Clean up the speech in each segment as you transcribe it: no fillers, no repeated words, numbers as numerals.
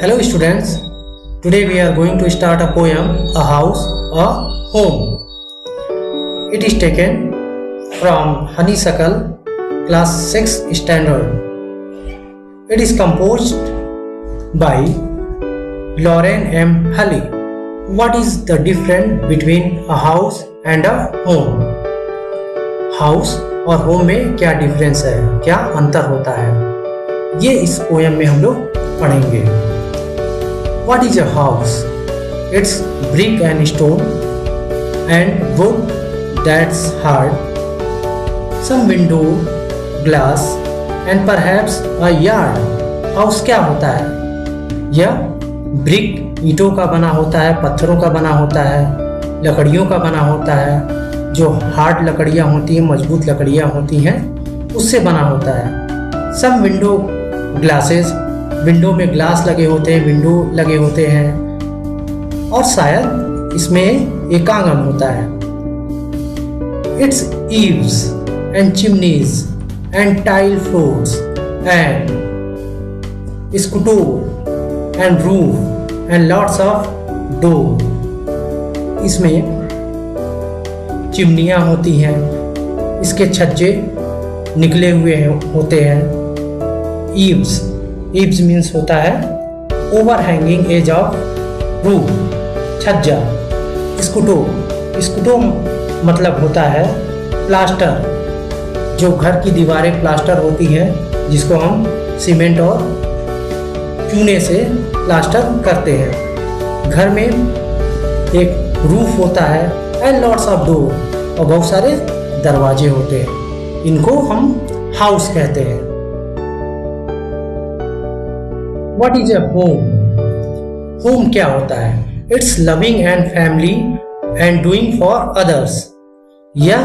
Hello students, today we are going to start a poem, a house, a home. It is taken from Honeysuckle, class 6 standard. It is composed by Lauren M. Hulley. What is the difference between a house and a home? House और home में क्या difference है, क्या अंतर होता है, ये इस पोएम में हम लोग पढ़ेंगे. What is a house? It's brick and stone and wood that's hard, some window, glass and perhaps a yard. House क्या होता है? यह ब्रिक ईंटों का बना होता है, पत्थरों का बना होता है, लकड़ियों का बना होता है, जो हार्ड लकड़ियाँ होती हैं, मजबूत लकड़ियाँ होती हैं, उससे बना होता है. सम विंडो ग्लासेस, विंडो में ग्लास लगे होते हैं, विंडो लगे होते हैं, और शायद इसमें एक आंगन होता है. It's eaves and chimneys and tile floors and scooter and roof and lots of door. इसमें चिमनियाँ होती हैं, इसके छज्जे निकले हुए होते हैं. ईव्स, ईव्स मीन्स होता है over hanging edge of roof, छज्जा. स्कूटो, स्कूटो मतलब होता है प्लास्टर, जो घर की दीवारें प्लास्टर होती हैं, जिसको हम सीमेंट और चूने से प्लास्टर करते हैं. घर में एक रूफ होता है एंड लॉट्स ऑफ डोर, और बहुत सारे दरवाजे होते हैं. इनको हम हाउस कहते हैं. What is a home? Home क्या होता है? It's loving and family and doing for others. यह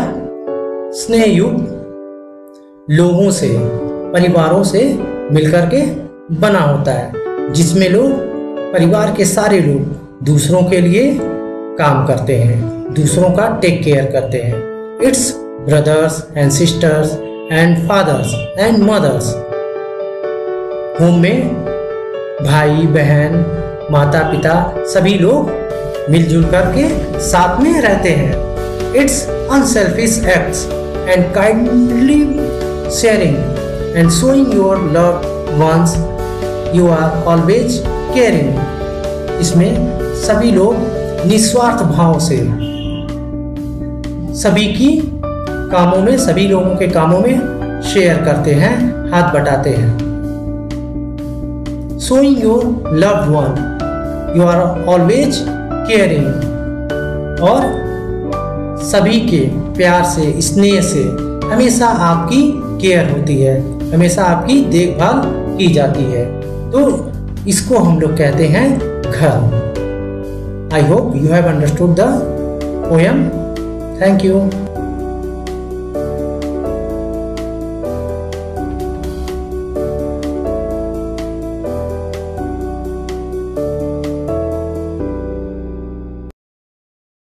स्नेहयुक्त लोगों से, परिवारों से मिलकर के बना होता है, जिसमें लोग, परिवार के सारे लोग दूसरों के लिए काम करते हैं, दूसरों का टेक केयर करते हैं. It's brothers and sisters and fathers and mothers. Home में भाई बहन, माता पिता सभी लोग मिलजुल करके साथ में रहते हैं. It's unselfish acts and kindly sharing and showing your love ones, you are always caring. इसमें सभी लोग निस्वार्थ भाव से सभी की कामों में, सभी लोगों के कामों में शेयर करते हैं, हाथ बटाते हैं. Showing your loved one, you are always caring. और सभी के प्यार से, स्नेह से हमेशा आपकी केयर होती है, हमेशा आपकी देखभाल की जाती है. तो इसको हम लोग कहते हैं घर. I hope you have understood the poem. Thank you.